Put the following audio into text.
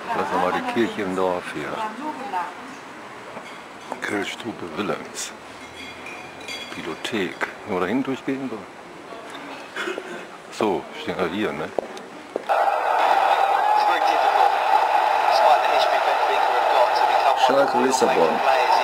Lass mal die Kirche im Dorf hier. Grillstube Willems. Bibliothek. Nur dahin durchgehen? So, stehen wir hier, ne? Schalke Lissabon.